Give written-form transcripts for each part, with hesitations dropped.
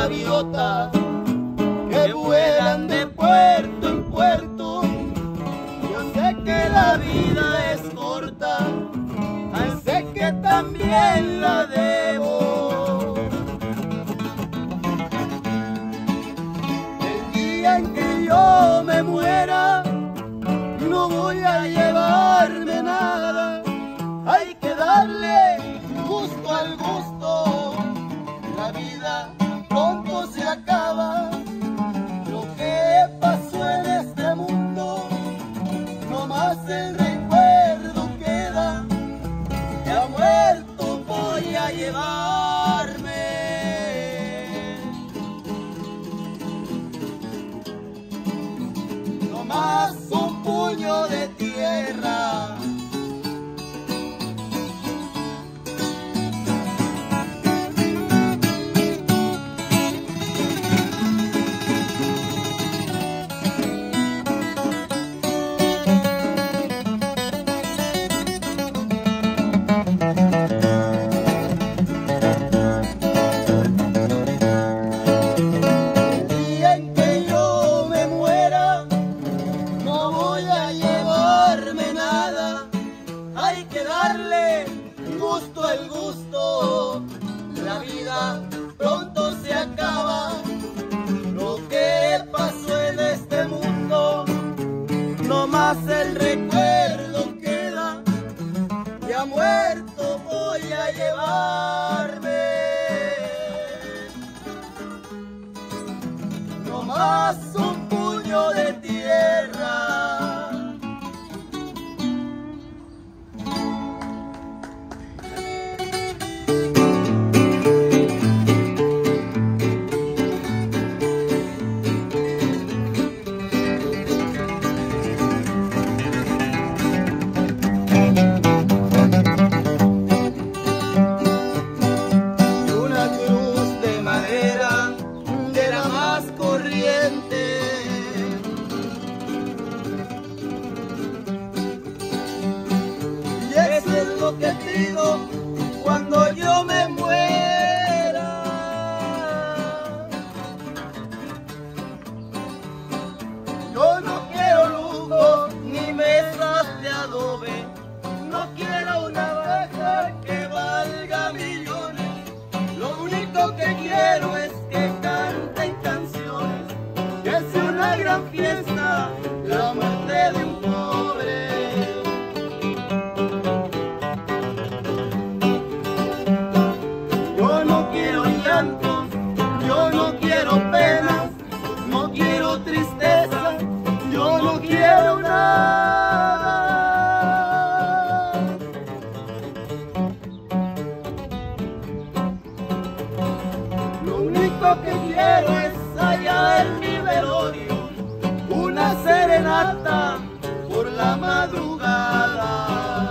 gaviotas que vuelan de puerto en puerto. Yo sé que la vida es corta, sé que también la debo. El día en que yo me muera, no voy a llevarme nada. Hay que darle gusto al gusto. La vida pronto se acaba. Lo que pasó en este mundo, no más el recuerdo queda. Ya muerto voy a llevarme. No más un puño de tierra. El gusto, la vida pronto se acaba. Lo que pasó en este mundo, no más el recuerdo queda. Ya muerto voy a llevarme. No más un puño de tierra. Lo que digo cuando yo me muera. Yo no quiero lujo ni mesas de adobe, no quiero una vaca que valga millones. Lo único que quiero es que canten canciones, que sea una gran fiesta la muerte de un pobre. Yo no quiero penas, no quiero tristeza, yo no quiero nada. Lo único que quiero es allá en mi velorio una serenata por la madrugada.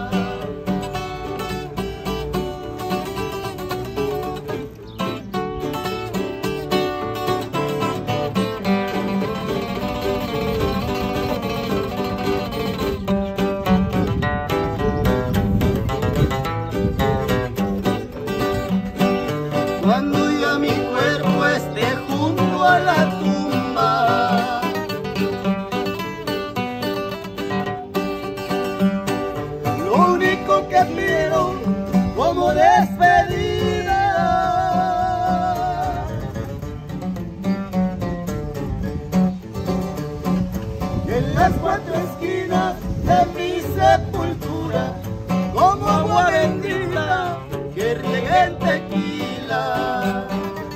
Cuando ya mi cuerpo esté junto a la tumba, lo único que pido como despedida, que en las cuatro esquinas de mi sepultura, como agua bendita que riegue en tequila.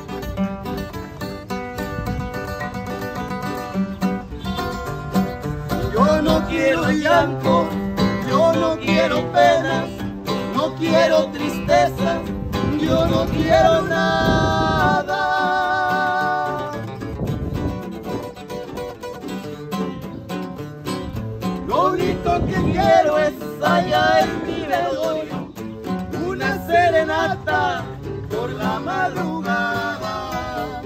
Yo no quiero llanto, yo no quiero penas, no quiero tristeza, yo no quiero nada. Lo único que quiero es allá en mi velorio una serenata por la madrugada.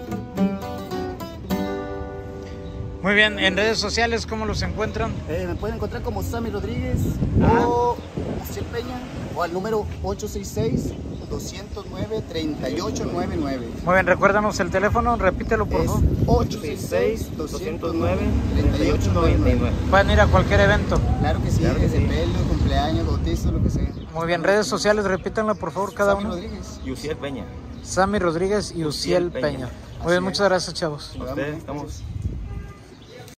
Muy bien, en redes sociales, ¿cómo los encuentran? Me pueden encontrar como Sammy Rodríguez o Maciel Peña o al número 866 866-209-3899. Muy bien, recuérdanos el teléfono, repítelo por Es favor. 866-209-3899. Pueden ir a cualquier evento. Claro que sí, Claro que desde sí. pelo, cumpleaños, bautizo, lo que sea. Muy bien, redes sociales, repítanla por favor cada Sammy uno. Rodríguez. Yusiel Peña. Sammy Rodríguez y Uciel Uciel Peña. Peña. Muy bien, Así muchas es. gracias, chavos. A ustedes estamos